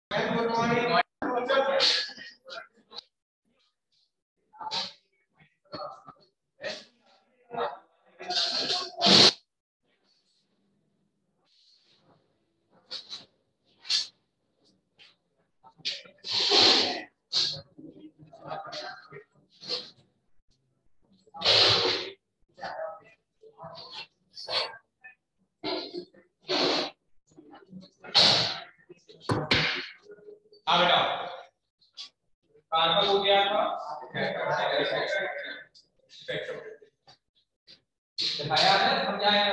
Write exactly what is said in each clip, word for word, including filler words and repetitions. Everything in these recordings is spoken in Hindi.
Good morning. हाँ बेटा ट्रांसफर हो गया था दिखाया है समझाया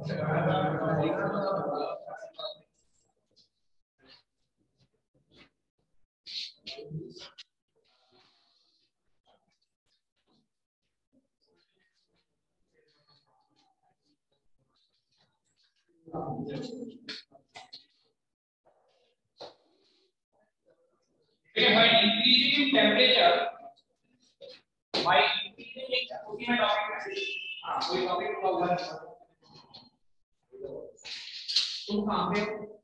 by increasing temperature by increasing उसी में टॉपिक हाँ कोई टॉपिक होगा तुम कहाँ पे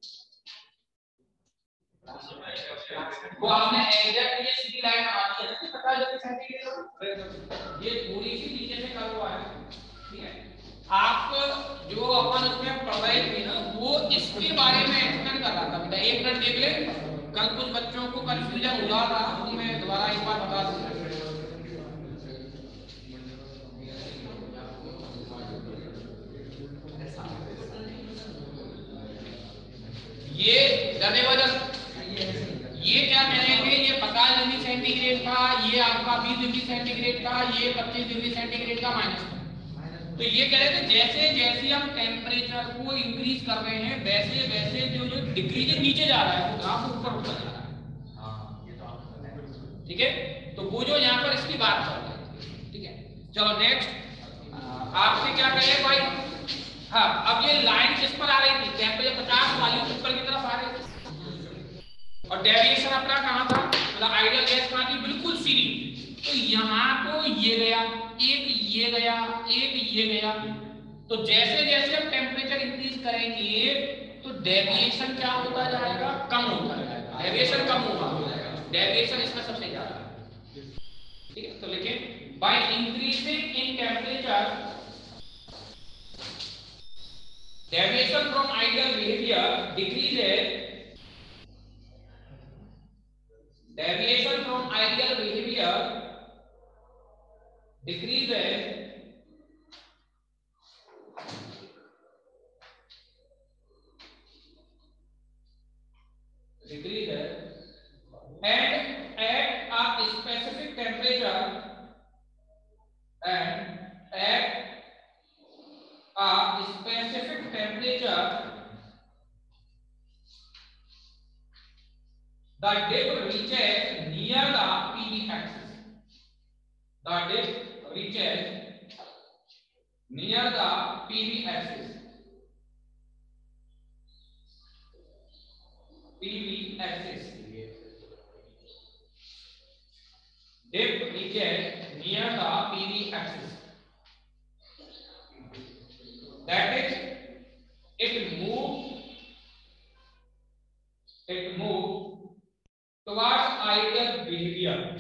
वो आपने एग्जैक्ट ये सीधी लाइन आती है ना पचास डिग्री सेंटीग्रेड ये थोड़ी सी नीचे से कर्व हुआ है ठीक है आप जो अपन उसमें पढ़ रहे थे ना वो इसके बारे में एक्सप्लेन कर रहा था बेटा एक मिनट देख ले कल कुछ बच्चों को कंफ्यूजन हुआ था तो मैं दोबारा एक बार बता दूं ये डरने वाला ये क्या कहेंगे ये पचास डिग्री सेंटीग्रेड का ये आपका बीस डिग्री सेंटीग्रेड का ये पच्चीस डिग्री सेंटीग्रेड का माइनस तो ये कह रहे थे जैसे जैसे हम टेम्परेचर को इंक्रीज कर रहे हैं वैसे वैसे जो जो डिग्री जो नीचे जा रहा है वो ग्राफ ऊपर उठता जा रहा है ठीक है तो वो जो यहाँ पर इसकी बात कर रहे हैं ठीक है चलो नेक्स्ट आपसे क्या कहे भाई हाँ अब ये लाइन किस पर आ रही थी टेम्परेचर पचास वाली ऊपर की तरफ आ रही थी और डेविएशन अपना कहाँ था मतलब आइडियल गैस कहाँ थी बिल्कुल सीधी तो यहाँ को ये गया एक ये गया एक ये गया तो जैसे जैसे हम टेम्परेचर इंक्रीज करेंगे तो डेविएशन क्या होता जाएगा कम होता जाएगा डेविएशन कम होगा डेविएशन इसमें सबसे ज्यादा ठीक है तो लिखें by increasing in temperature deviation from ideal behaviour decreases deviation from ideal behavior decreases decreases and at a specific temperature and at a specific temperature the dip reaches near the P V axis. The dip reaches near the P V axis. P V axis. Dip reaches near the P V axis. That is, it moves. It moves towards ideal behavior.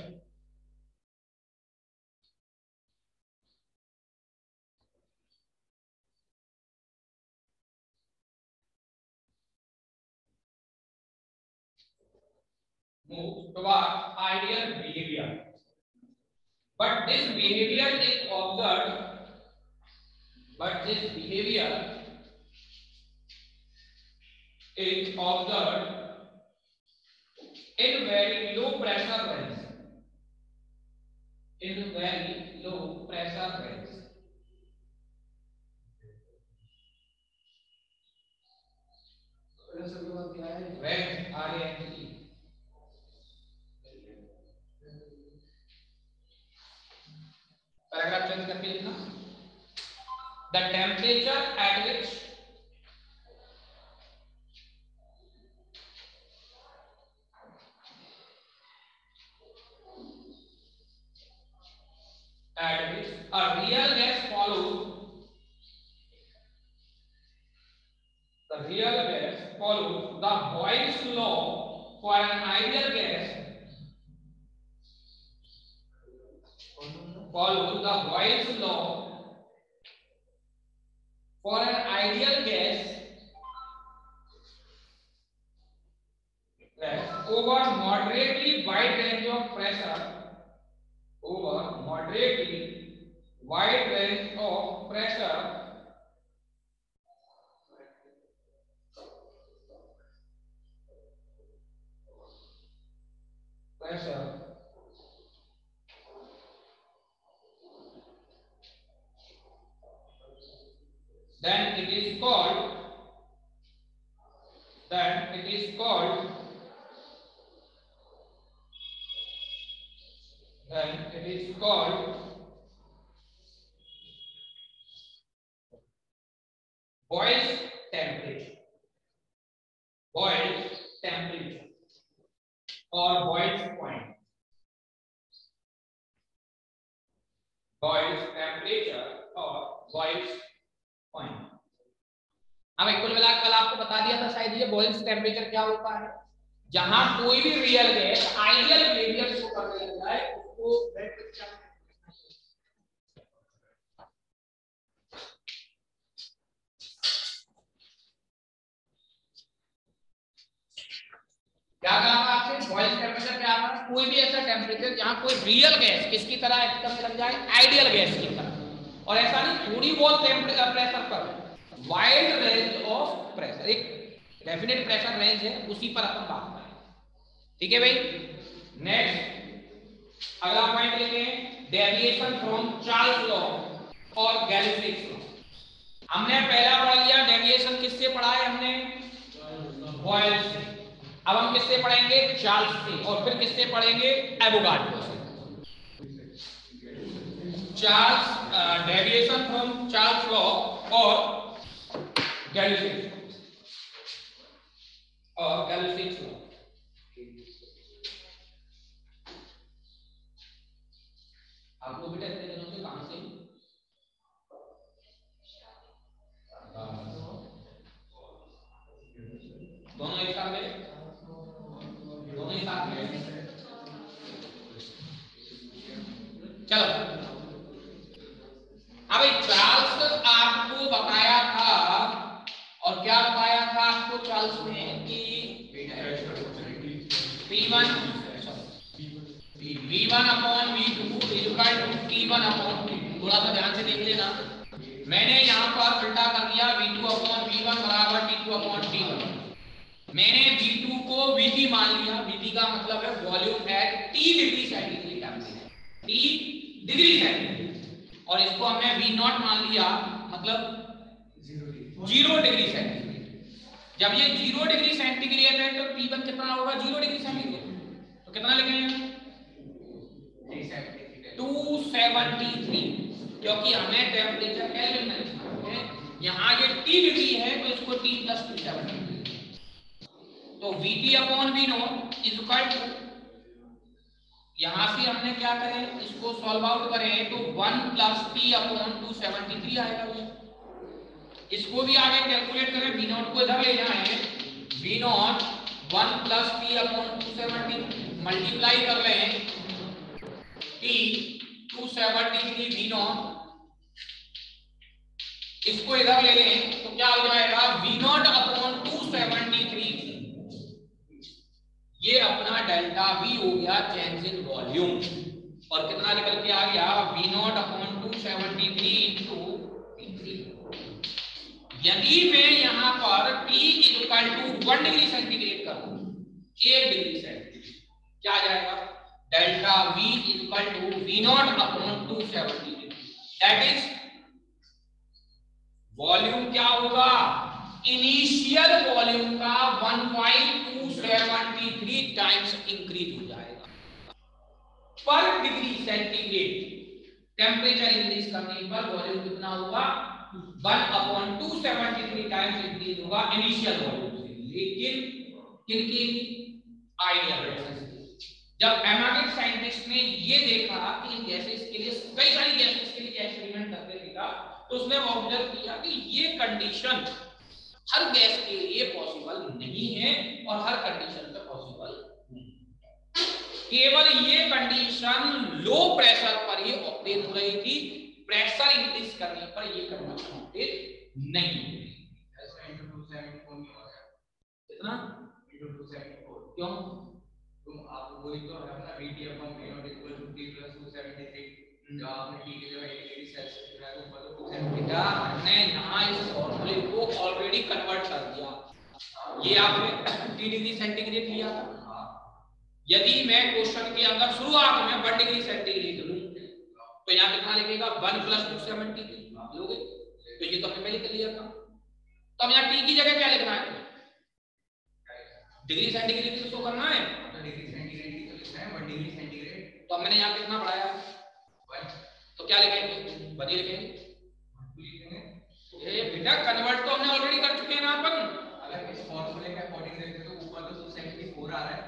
Moves towards ideal behavior. But this behavior is observed. But this behavior is observed in very low pressure wells. In very low pressure wells. Wells are actually paragraph change करके लिखना. The temperature at which at which a real gas follows the real gas follows the Boyle's law for an ideal gas follow the Boyle's law for an ideal gas over moderately wide range of pressure over moderately wide range of pressure pressure then it is called then it is called then it is called Boyle's temperature Boyle's temperature or Boyle's point Boyle's temperature or Boyle's point। अब एक कुल मिलाकर कल आपको बता दिया था शायद ये बॉयल्स टेम्परेचर क्या होता है, जहां कोई भी real gas ideal behaviour show करने लग जाए उसको क्या कहा था आपसे, बॉयल्स टेम्परेचर क्या था, कोई भी ऐसा टेम्परेचर जहां कोई रियल गैस किसकी तरह एक्ट करने लग जाए, आइडियल गैस की तरह, और ऐसा नहीं थोड़ी बहुत प्रेशर पर, वाइड रेंज ऑफ प्रेशर, एक डेफिनेट प्रेशर रेंज है उसी पर अपन बात करें। ठीक है भाई, नेक्स्ट अगला पॉइंट लेते हैं डेविएशन फ्रॉम चार्ल्स लॉ और गैलिलियोस लॉ। हमने पहला पढ़ लिया डेविएशन किससे पढ़ा है हमने, बॉयल्स से। अब हम किससे पढ़ेंगे, चार्ल्स से, और फिर किससे पढ़ेंगे, एवोगाड्रो से। Charles deviation from Charles law और गैलिलियोस और गैलिलियोस लॉ। आपको बेटा इतने दिनों से कहां से दोनों एक साथ में दोनों एक साथ में चलो। अब चार्ल्स आपको बताया था, और क्या बताया था आपको चार्ल्स ने कि P one V one upon V two is equal to T one upon T two. थोड़ा सा ध्यान से देख लेना, मैंने यहाँ पर उल्टा कर दिया V two upon V one बराबर T two upon T one. मैंने V टू को V T मान लिया, V T का मतलब है volume at T degree centigrade temperature, T degree centigrade, और इसको हमने V नॉट मान लिया मतलब जीरो डिग्री सेंटीग्रेड। जब ये जीरो डिग्री सेंटीग्रेड है तो T वन कितना होगा, जीरो डिग्री सेंटीग्रेड, तो कितना लिखेंगे टू सेवेंटी थ्री, क्योंकि हमें टेम्परेचर केल्विन में लिखना है, यहाँ ये T डिग्री है तो इसको T plus two seventy three, तो V T अपॉन V not is equal to, यहां से हमने क्या करें, इसको सॉल्व आउट करें तो one plus T upon two seventy three आएगा भैया। इसको भी आगे कैलकुलेट करें, V नॉट को इधर ले जाएं, V not one plus T upon two seventy multiply कर लें T two seventy three V not, इसको इधर ले लें तो क्या हो जाएगा V not upon two seventy three, ये अपना डेल्टा V हो गया चेंज इन वॉल्यूम, और कितना निकल के आ गया V not upon two seventy three into T three. यदि मैं यहां पर T is equal to one degree centigrade करूं, एक डिग्री सेंटीग्रेड, क्या आ जाएगा delta V is equal to V not upon two seventy three, that is volume क्या होगा, इनिशियल वॉल्यूम का one point two seven three times increase हो जाएगा पर डिग्री सेंटीग्रेड। टेम्परेचर इंक्रीज करने पर वॉल्यूम कितना होगा, one upon two seventy three times increase होगा इनिशियल वॉल्यूम से, लेकिन किनकी, आइडियल गैसेस। जब एमआरएफ साइंटिस्ट ने ये देखा कि इन गैसेस के लिए, कई सारी गैसेस के लिए एक्सपेरिमेंट करके देखा, तो उसने ऑब्जर्व किया कि ये कंडीशन हर गैस के लिए पॉसिबल नहीं है और हर कंडीशन पे पॉसिबल केवल ये कंडीशन लो प्रेशर पर ही ऑब्टेन हो रही थी, प्रेशर इंक्रीज करने पर ये कंडीशन ऑब्टेन नहीं हो रही। कितना क्यों? तुम आप वही तो है ना, Vt upon V naught equal to T plus two seventy-three, जो आपने T की जगह eighty डिग्री सेल्सियस लिखा है, ऊपर तो बेटा हमने यहाँ इस फॉर्मूले को ऑलरेडी कन्वर्ट कर दिया। ये आपने टी डिग्री सेंटीग्रेड लिया था। यदि मैं क्वेश्चन के अंदर शुरुआत में वन डिग्री सेंटीग्रेड लूं तो यहाँ कितना लिखेगा, वन प्लस टू सेवेंटी लोगे, तो ये तो हमने पहले कर लिया था। तो अब यहाँ टी की जगह क्या लिखना है, डिग्री सेंटीग्रेड तो शो करना है, डिग्री सेंटीग्रेड की तो लिखना है वन डिग्री सेंटीग्रेड। तो मैंने यहाँ कितना बढ़ाया वन, तो क्या लिखेंगे, वन ही लिखेंगे। ये बेटा कन्वर्ट तो हमने ऑलरेडी कर चुके हैं ना अपन। अगर इस फॉर्मूले के अकॉर्डिंग देखें तो ऊपर तो टू सेवेंटी फोर आ रहा है।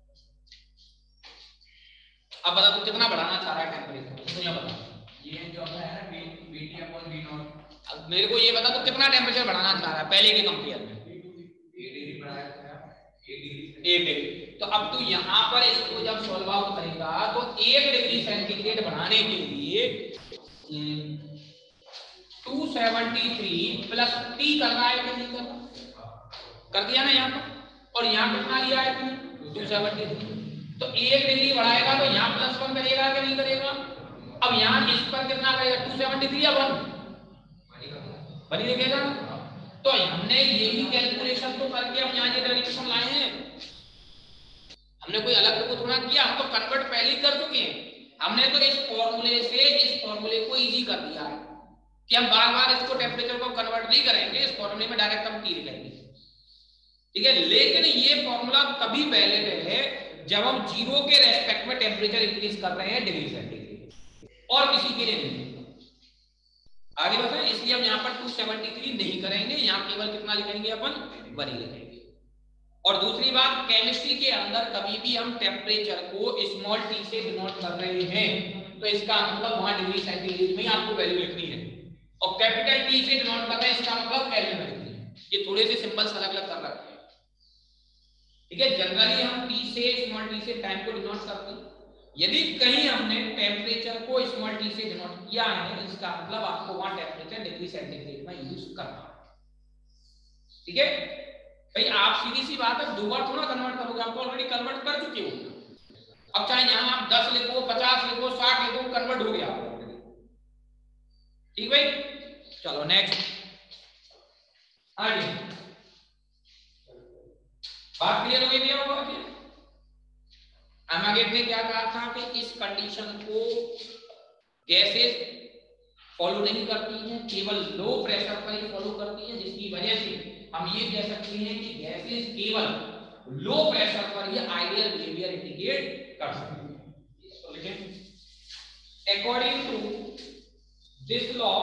अब बता तू कितना बढ़ाना चाह रहा है टेंपरेचर, तो यहाँ बता। ये जो अपना है ना Vt upon V naught, अब मेरे को ये बता तू कितना टेंपरेचर बढ़ाना चाह रहा है पहले के कंपेयर में। एक डिग्री बढ़ाया था, एक डिग्री एक डिग्री। तो अब तू यहाँ पर इसको जब सॉल्व आउट करेगा तो एक डिग्री सेंटीग्रेड बढ़ाने के लिए two seventy three plus T करना है कि नहीं करना, कर दिया ना यहाँ पर। और यहाँ कितना लिया है तूने, टू सेवेंटी थ्री, तो एक डिग्री बढ़ाएगा तो यहाँ प्लस वन करेगा कि नहीं करेगा। अब यहाँ इस पर कितना करेगा, टू सेवेंटी थ्री या वन बनी लिखेगा। तो हमने यही कैलकुलेशन तो करके हम यहाँ ये डेरिवेशन लाए हैं, हमने कोई अलग को थोड़ा किया, हम तो कन्वर्ट पहले ही कर चुके हैं। हमने तो इस फॉर्मूले से इस फॉर्मूले को इजी कर दिया है कि हम बार बार इसको टेम्परेचर को कन्वर्ट नहीं करेंगे, इस फॉर्मूले में डायरेक्ट हम टी लिखेंगे, ठीक है। लेकिन ये फॉर्मूला तभी वैलिड है जब हम जीरो के रेस्पेक्ट में टेम्परेचर इंक्रीज कर रहे हैं डिग्री सेंटीग्रेड, और किसी के लिए नहीं। आगे बताएं, इसलिए हम यहाँ पर टू सेवेंटी थ्री नहीं करेंगे, यहाँ केवल कितना लिखेंगे अपन, वन ही लिखेंगे। और दूसरी बात, केमिस्ट्री के अंदर कभी भी हम टेम्परेचर को स्मॉल टी से डिनोट कर रहे हैं तो इसका मतलब वहां डिग्री सेंटीग्रेड में ही आपको वैल्यू लिखनी है, और कैपिटल टी से डिनोट कर रहे हैं इसका मतलब केल्विन में लिखनी है। ये थोड़े से सिंबल्स अलग अलग कर रखे हैं, ठीक है। जनरली हम टी से स्मॉल टी से टाइम को डिनोट करते हैं, यदि कहीं हमने टेम्परेचर को स्मॉल टी से डिनोट किया है इसका मतलब आपको वहां टेम्परेचर डिग्री सेंटीग्रेड में यूज करना है, ठीक है भाई। आप सीधी सी बात है, दो बार थोड़ा कन्वर्ट करोगे, आप ऑलरेडी कन्वर्ट कर चुके हो। अब चाहे यहां आप दस लिखो, पचास लिखो, साठ लिखो, कन्वर्ट हो गया ऑलरेडी, ठीक भाई। चलो नेक्स्ट आगे, बात क्लियर हो गई भैया होगा क्या? अमागेट ने क्या कहा था कि इस कंडीशन को गैसेस फॉलो नहीं करती हैं, केवल लो प्रेशर पर ही फॉलो करती हैं, जिसकी वजह से हम ये कह सकते हैं कि गैसेस केवल लो प्रेशर पर ही आइडियल बिहेवियर इंडिकेट कर सकती हैं। तो लिखें, according to this law,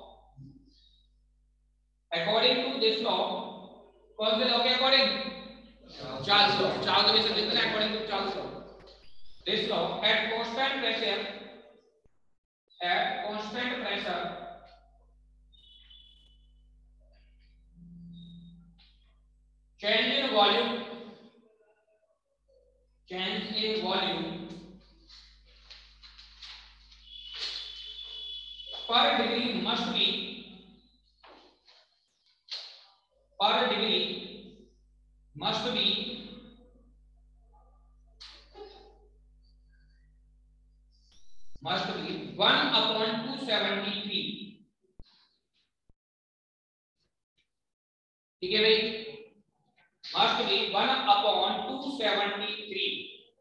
according to this law, कौन से लॉ के अकॉर्डिंग, चार्ल्स लॉ। चार्ल्स में से लिखना है according to Charles law. This law, at constant pressure, at constant pressure, change in volume, change in volume per degree must be, per degree must be must be one upon two seventy-three, ठीक है भाई, must be one upon two seventy-three।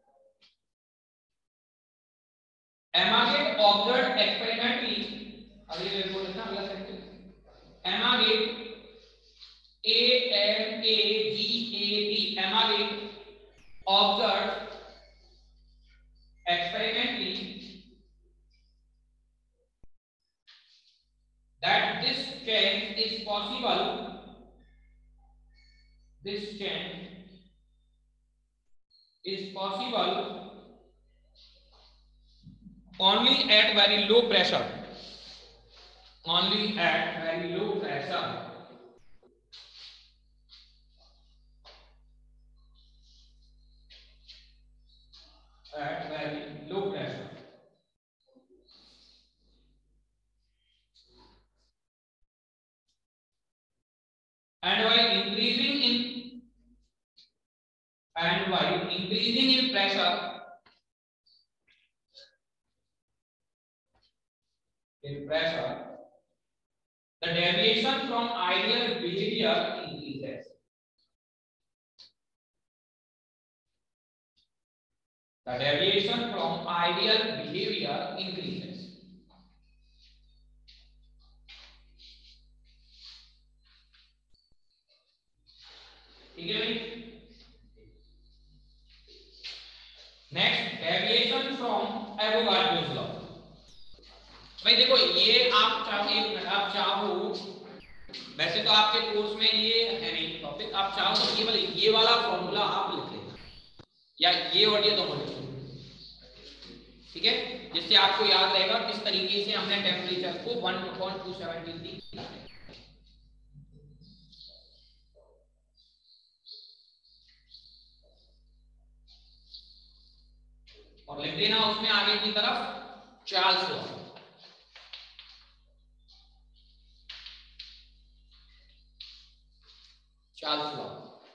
Amaget observed experimentally, अगले मेरे को लिखना अगला sentence, Amaget A M A G A T, Amaget observed experimentally that this change is possible, this change is possible only at very low pressure, only at very low pressure, at and by increasing in pressure in pressure the deviation from ideal behavior increases. The deviation from ideal behavior increases. ठीक है भाई. Next deviation from Avogadro's law. भाई देखो ये आप चाहो एक मिनट आप चाहो वैसे तो आपके कोर्स में ये है नहीं टॉपिक, आप चाहो तो केवल ये वाला फॉर्मूला आप लिख लेना या ये और ये दोनों लिख लो, ठीक है, जिससे आपको याद रहेगा किस तरीके से हमने टेम्परेचर को one point two seven degree किया है. और लिख देना उसमें आगे की तरफ चार्ल्स लॉ. चार्ल्स लॉ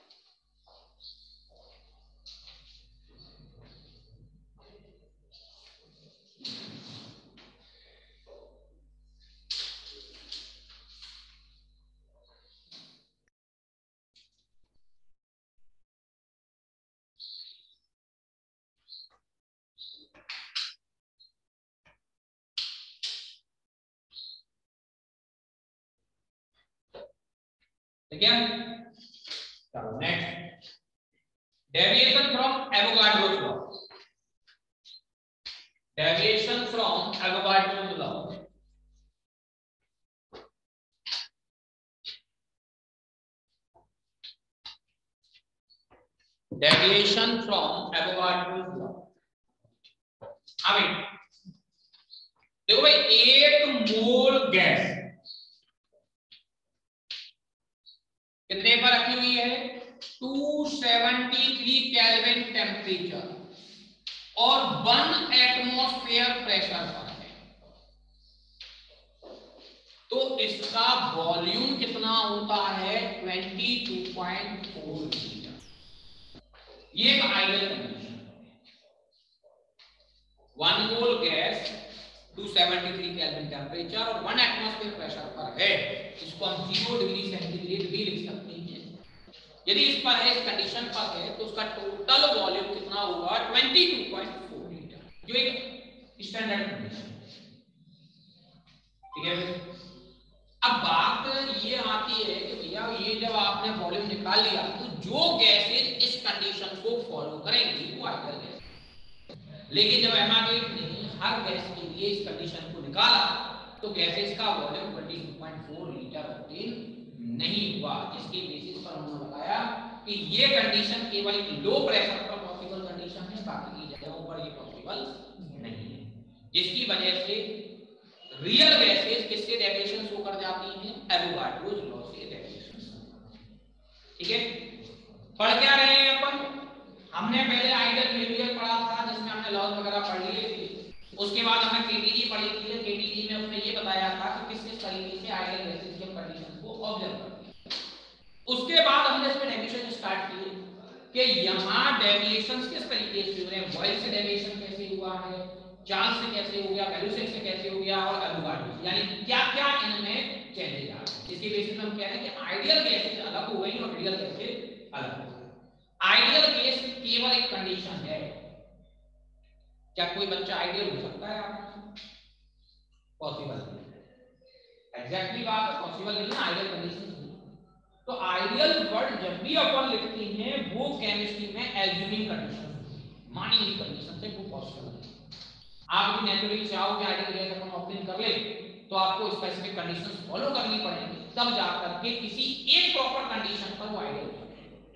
ठीक है. चलो next deviation from Avogadro's law. Deviation from Avogadro's law. Deviation from Avogadro's law. अभी देखो भाई एक मोल गैस कितने पर रखी हुई है two seventy three kelvin temperature और वन एटमॉस्फेयर प्रेशर पर है, तो इसका वॉल्यूम कितना होता है twenty two point four litre. ये एक आइडियल कंडीशन है. One mole gas two seventy three kelvin temperature और वन एटमॉस्फेयर प्रेशर पर है, इसको हम जीरो डिग्री सेंटीग्रेड भी लिख सकते हैं. यदि इस पर है, इस कंडीशन पर है, तो उसका टोटल वॉल्यूम कितना होगा twenty two point four litre, जो एक स्टैंडर्ड कंडीशन है. ठीक है. अब बात ये आती है कि भैया ये जब आपने वॉल्यूम निकाल लिया तो जो गैसेज इस कंडीशन को फॉलो करेंगी वो आइडियल गैस. लेकिन जब एमआरएट ने हर गैस के लिए इस कंडीशन को निकाला तो गैसेज का volume twenty two point four litre obtain नहीं हुआ, जिसके बेसिस पर उन्होंने बताया कि ये कंडीशन केवल एक लो प्रेशर पर पॉसिबल कंडीशन है, बाकी की जगहों पर ये पॉसिबल नहीं है, जिसकी वजह से रियल गैसेज किससे डेविएशन शो कर जाती हैं एवोगाड्रोस लॉ से डेविएशन. ठीक है. पढ़ क्या रहे हैं अपन, हमने पहले आइडियल बिहेवियर पढ़ा था जिसमें हमने लॉज वगैरह पढ़ लिए थे. उसके बाद हमने केटीजी पढ़ी थी. केटीजी में उसने ये बताया था कि किस किस तरीके से आइडियल गैसेज के कंडीशन को ऑब्जर्व करते हैं. उसके बाद हमने इसमें डेविएशन स्टार्ट किए कि यहां डेविएशंस किस तरीके से हो रहे हैं, वॉइस से डेविएशन कैसे हुआ है, चार्ल्स से कैसे हो गया, वैल्यूसेट से कैसे हो गया और एवोगाड्रो, यानी क्या क्या इनमें चेंजेस आ रहे हैं. इसके बेसिस पे हम कह रहे हैं कि आइडियल गैसेज अलग हो गई और रियल गैसेज अलग हो गई. आइडियल गैस केवल एक कंडीशन है. क्या कोई बच्चा आइडियल हो सकता है आप? पॉसिबल नहीं. एग्जैक्टली बात है, पॉसिबल नहीं है आइडियल कंडीशन. तो आइडियल वर्ड जब भी अपन लिखते हैं वो केमिस्ट्री में एज्यूमिंग कंडीशन होती है, मानी हुई कंडीशन से वो पॉसिबल नहीं. आप भी नेचुरली चाहो कि आइडियल गैस अपन ऑब्टेन कर ले तो आपको स्पेसिफिक कंडीशंस फॉलो करनी पड़ेंगी, तब जाकर के किसी एक प्रॉपर कंडीशन पर वो आइडियल हो.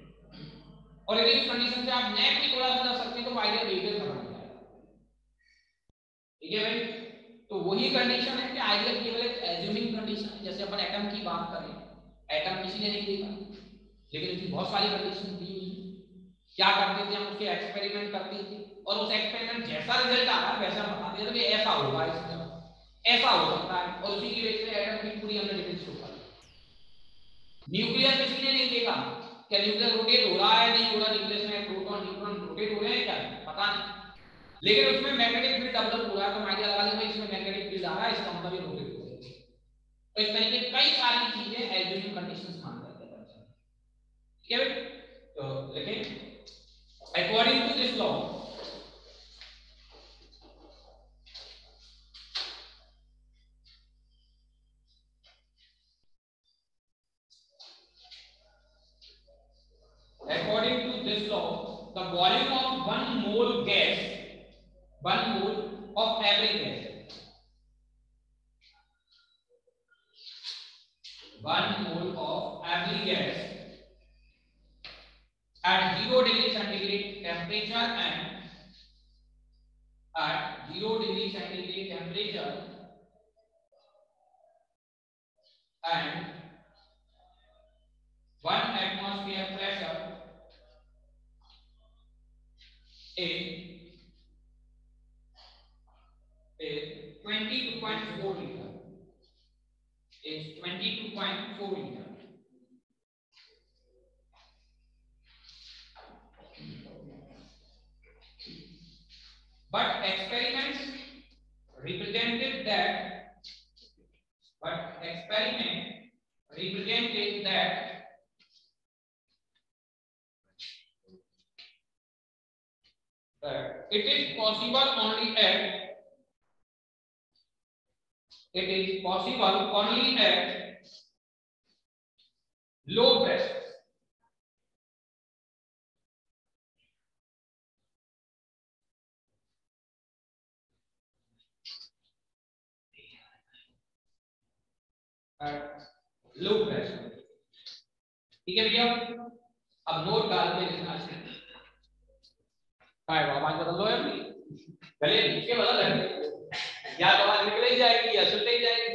और यदि उस कंडीशन से आप नेट भी थोड़ा समझ सकते हैं तो वो आइडियल बिहेवियर खत्म हो जाएगा. ठीक है भाई. तो वही कंडीशन है कि आइडियल केवल एक एज्यूमिंग कंडीशन है. जैसे अपन एटम की बात करें, एटम किसी ने नहीं देखा लेकिन उसकी बहुत सारी कंडीशन दी हुई है. क्या करते थे हम, उसके एक्सपेरिमेंट करते थे और उस एक्सपेरिमेंट जैसा रिजल्ट आ रहा है वैसा बताते थे कि ऐसा होगा, इसमें ऐसा हो सकता है, और उसी की वजह से एटम की पूरी हमने डिटेल्स शो कर दी. न्यूक्लियस किसी ने नहीं देखा, क्या न्यूक्लियस रोटेट हो रहा है नहीं हो रहा, न्यूक्लियस में लेकिन उसमें मैग्नेटिक फील्ड डेवलप हो रहा है तो आइडिया लगा लेंगे इसमें मैग्नेटिक फील्ड आ रहा है, इसका मतलब ये रोटेट हो रहा है। तो इस तरीके कई सारी चीजें एल्यूमिनियम कंडीशंस मान करते हैं बच्चे, ठीक है। तो लेकिन according to this law, according to this law, the volume of one mole gas, one mole of every gas, one mole of every gas at zero degree centigrade temperature and at zero degree centigrade temperature and one atmosphere pressure is is twenty-two point four liter, is twenty-two point four liter. But experiments represented that, but experiment represented that that it is possible only at it is possible only at low pressure. At low pressure. ठीक है भैया, अब नोट डाल के लिखना चाहिए। काय आवाज बदल लो है अपनी, गले नीचे बदल है, या तो आवाज निकल ही जाएगी या सुन ही जाएगी।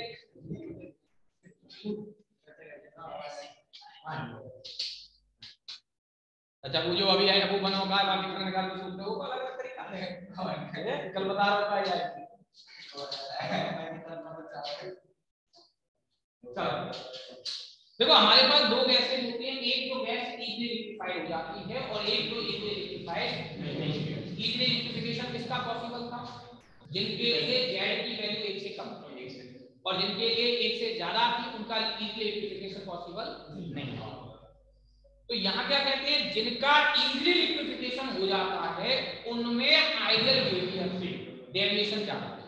अच्छा वो जो अभी है वो बनो का बाकी करने का तो सुनते हो अलग अलग तरीका है, कल बता रहा था यार। चलो देखो हमारे पास दो गैसें होती हैं, एक तो गैस इजीली लिक्विफाइड हो जाती है और एक तो इजीली लिक्विफाइड नहीं होती है। इजीली लिक्विफिकेशन किसका पॉसिबल था? जिनके लिए जेड की वैल्यू एक से कम और जिनके लिए एक से ज्यादा थी उनका इजीली लिक्विफिकेशन पॉसिबल नहीं था। तो यहाँ क्या कहते हैं, जिनका इजीली लिक्विफिकेशन हो जाता है उनमें आइडियल बिहेवियर से डेविएशन क्या होगा,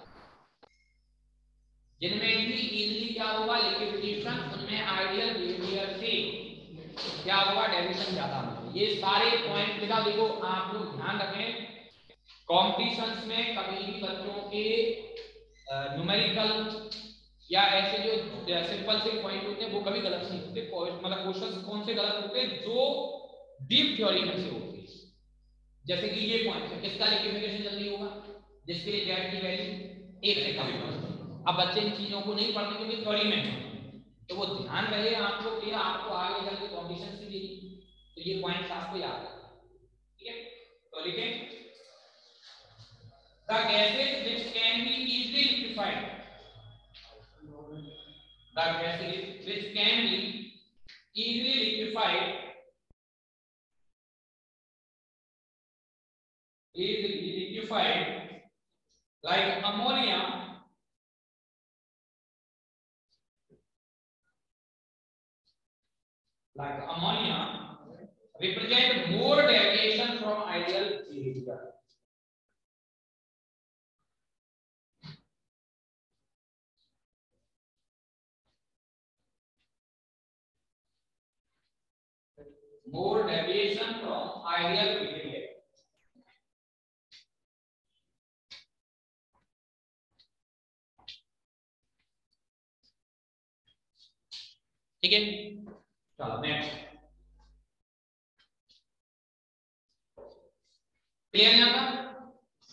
जिनमें भी इजीली क्या होगा लिक्विफिकेशन, उनमें आइडियल बिहेवियर से क्या होगा डेविएशन ज्यादा होगा। ये सारे पॉइंट बेटा देखो आप लोग ध्यान रखें, कॉम्पिटिशंस में कभी भी बच्चों के न्यूमेरिकल या ऐसे जो सिंपल से पॉइंट होते हैं वो कभी गलत नहीं होते। मतलब क्वेश्चंस कौन से गलत होते हैं, जो डीप थ्योरी में से होते हैं। जैसे कि ये पॉइंट है, किसका लिक्विफिकेशन जल्दी होगा, जिसके लिए जेड की वैल्यू एक से कम है। अब बच्चे इन चीजों को नहीं पढ़ते क्योंकि थ्योरी में है, तो वो ध्यान रहे आप लोग कि आपको आगे चल के कंडीशन भी देगी, तो ये पॉइंट्स आपको याद रखना, ठीक है। तो लिखें the gases which can be easily liquefied, the gases which can be easily liquefied, easily liquefied like ammonia, like ammonia represent more deviation from ideal behavior. More deviation from ideal behavior. ठीक है, चलो नेक्स्ट क्लियर है यहाँ पर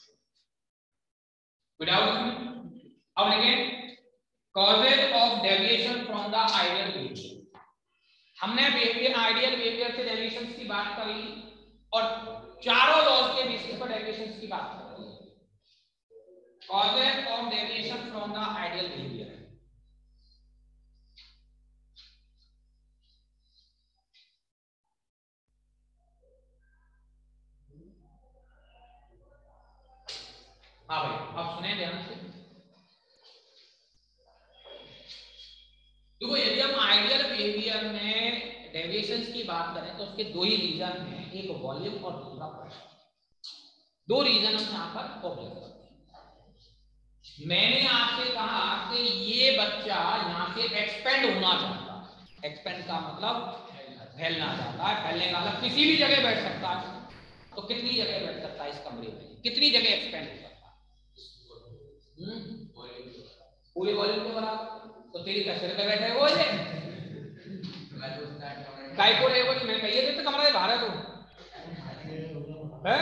विदाउट। अब लिखें causes of deviation from the ideal behavior। हमने बिहेवियर आइडियल बिहेवियर से डेविएशंस की बात कर ली और चारों लॉज के बेसिस पर डेविएशंस की बात कर ली। causes of deviation from the ideal behavior, हाँ भाई, अब सुने ध्यान से। देखो यदि हम आइडियल बिहेवियर में डेविएशंस की बात करें तो उसके दो ही रीजन हैं, एक वॉल्यूम और दूसरा प्रेशर। दो रीजन हम यहाँ पर ऑब्जर्व करते हैं। मैंने आपसे कहा कि ये बच्चा यहाँ से एक्सपेंड होना चाहता है। एक्सपेंड का मतलब फैलना चाहता है। फैलने का मतलब किसी भी जगह बैठ सकता है। तो कितनी जगह बैठ सकता है इस कमरे में? कितनी जगह एक्सपेंड हो सकता है? पूरे वॉल्यूम के बराबर। तो तेरी कसर पे बैठे वो है काय को रहेगा कि मैं कहिए देते कमरा बाहर है तो है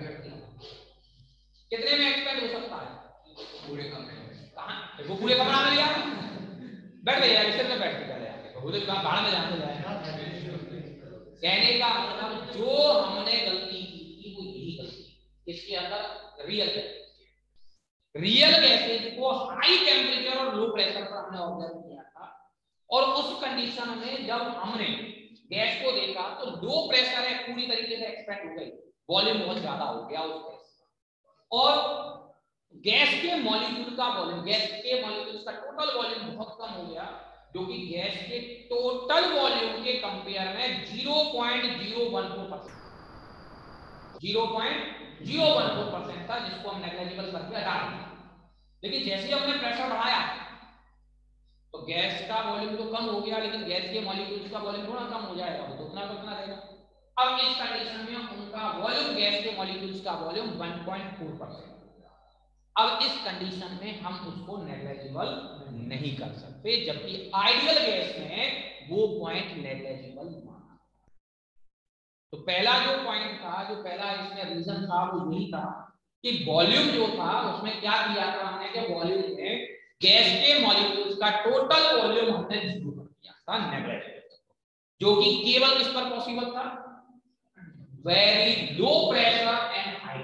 कितने में एक्सपेंड हो सकता है? पूरे कमरे में। कहां? वो पूरे कमरा में लिया बैठ गया इसे तो बैठ के चले आए वो तो कहां बाहर में जाते जाएगा। कहने का मतलब जो हमने गलती की थी वो यही गलती इसके अंदर रियल रियल गैसेज को हाई टेम्परेचर और लो प्रेशर पर हमने ऑब्जर्व किया था और उस कंडीशन में जब हमने गैस को देखा तो लो प्रेशर है पूरी तरीके से एक्सपेंड हो गई, वॉल्यूम बहुत ज्यादा हो गया उस गैस का और गैस के मॉलिक्यूल का वॉल्यूम गैस के मॉलिक्यूल्स का टोटल वॉल्यूम बहुत कम हो गया जो कि गैस के टोटल वॉल्यूम के कंपेयर में zero point zero one four percent zero point zero one four percent था जिसको हम नेग्लिजिबल करके हटा दिया। लेकिन जैसे ही हमने प्रेशर बढ़ाया तो गैस का वॉल्यूम तो कम हो गया लेकिन गैस के मॉलिक्यूल्स का वॉल्यूम थोड़ा कम हो जाएगा वो तो उतना तो उतना रहेगा। अब इस कंडीशन में उनका वॉल्यूम गैस के मॉलिक्यूल्स का volume one point four percent. अब इस कंडीशन में हम उसको नेग्लिजिबल नहीं कर सकते जबकि आइडियल गैस में वो पॉइंट नेग्लिजिबल माना। तो पहला जो पॉइंट था जो पहला इसमें रीजन था वो यही था कि वॉल्यूम जो था उसमें क्या किया था हमने कि वॉल्यूम में गैस के मॉलिक्यूल्स का टोटल वॉल्यूम हमने जीरो कर दिया था नेग्लिजिबल जो कि केवल किस पर पॉसिबल था? Very low pressure and high.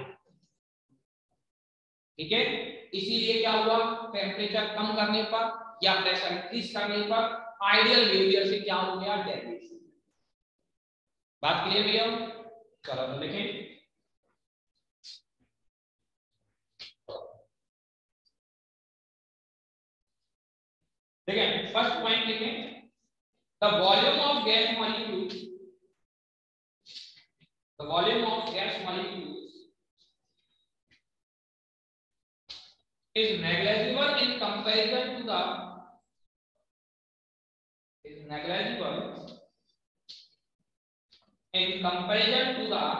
ठीक है, इसीलिए क्या हुआ टेम्परेचर कम करने पर या प्रेशर इंक्रीज करने पर आइडियल बिहेवियर से क्या हो गया डेविएशन। बात क्लियर भैया? चलो तो देखें देखें फर्स्ट पॉइंट लिखें the volume of gas molecules the volume of gas molecules is negligible in comparison to the is negligible in comparison to the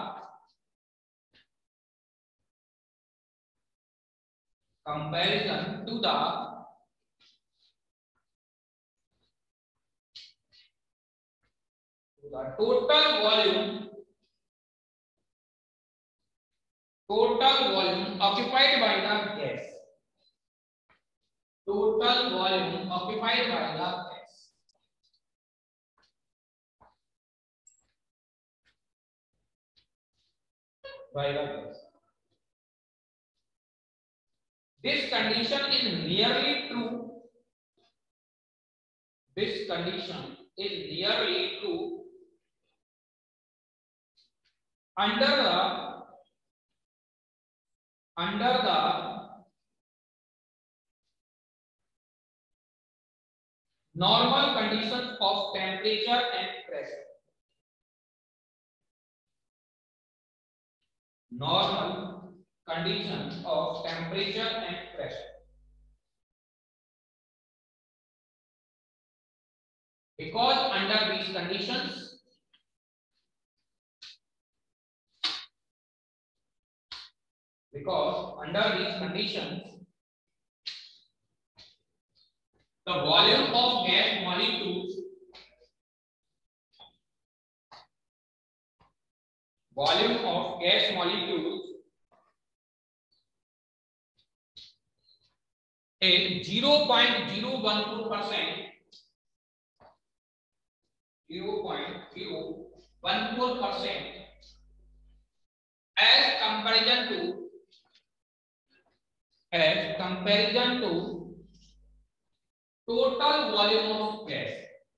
comparison to the to the total volume total volume occupied by the gas total volume occupied by the gas by the gas. This condition is nearly true. This condition is nearly true under the under the normal conditions of temperature and pressure. Normal conditions of temperature and pressure. Because under these conditions, because under these conditions, the volume of gas molecules volume of gas molecules is zero point zero one four percent zero point zero one four percent as comparison to as comparison to total volume of gas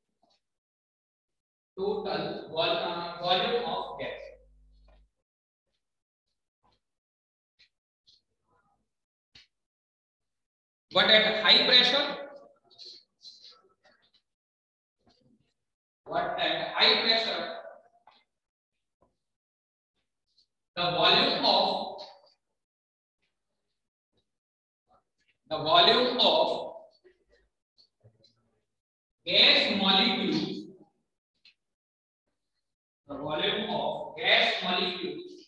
total vol uh, volume of gas but at high pressure, what at high pressure, the volume of the volume of gas molecules, the volume of gas molecules,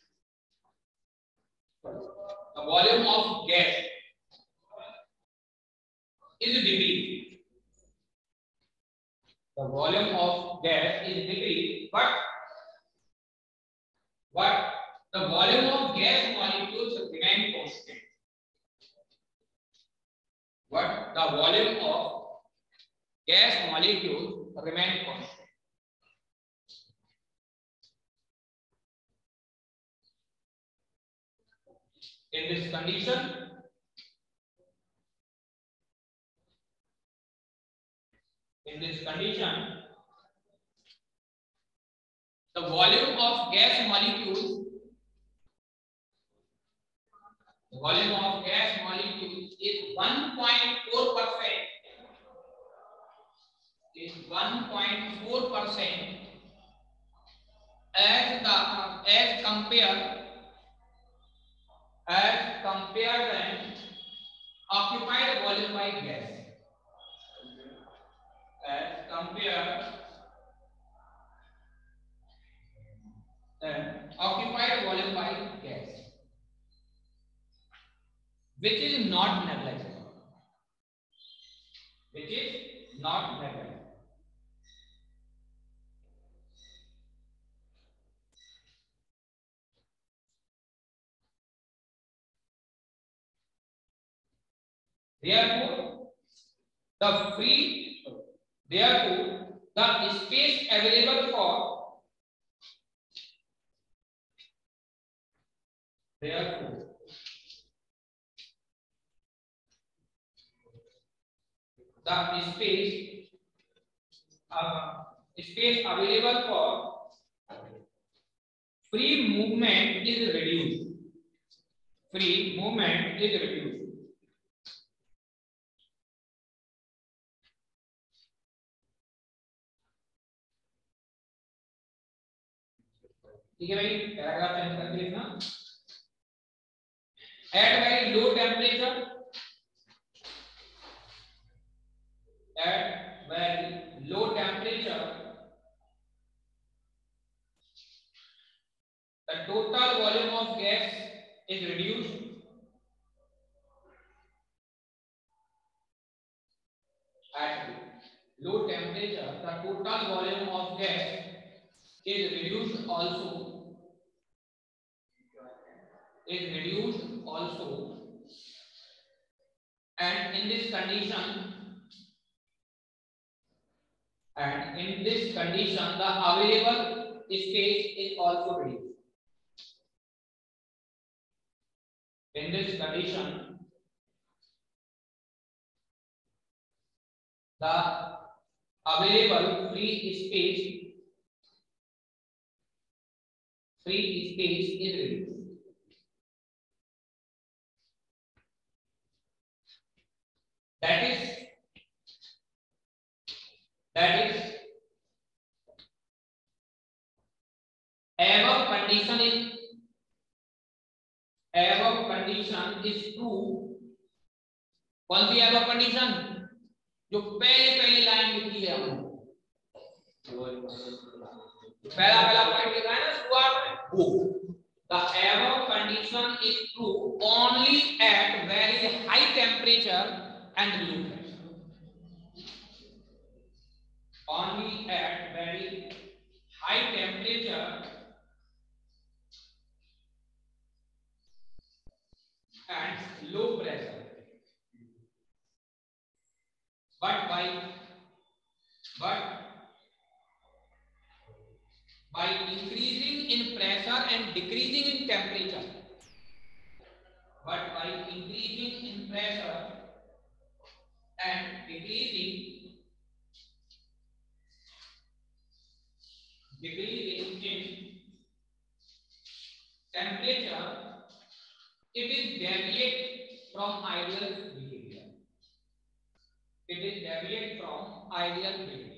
the volume of gas is decreased. The volume of gas is decreased, but but the volume of gas molecules remain constant. But the volume of gas molecules remain constant. In this condition, in this condition, the volume of gas molecules, the volume of gas molecules is one point four percent, is one point four percent as the uh, as compared as compared than occupied volume by gas, as compared than occupied volume by gas, which is not negligible, which is not negligible. Therefore, the free, therefore, the space available for, therefore, the space, uh, space available for free movement is reduced. Free movement is reduced. ठीक है भाई, पैराग्राफ चेंज करके लिखना. At very low temperature, at very low temperature, the total volume of gas is reduced. At low temperature, the total volume of gas is reduced also. Is reduced also, and in this condition, and in this condition, the available space is also reduced. In this condition, the available free space, free space is reduced. That is, that is, above condition is, above condition is true. कौन सी above condition? जो पहले पहले लाइन लिखी है हमने, पहला पहला पॉइंट लिखा है ना शुरुआत में, वो. The above condition is true only at very high temperature and low pressure. Only at very high temperature and low pressure. But by but by increasing in pressure and decreasing in temperature, but by increasing in pressure and decreasing decreasing in temperature, it is deviate from ideal behavior. it is deviate from ideal plane.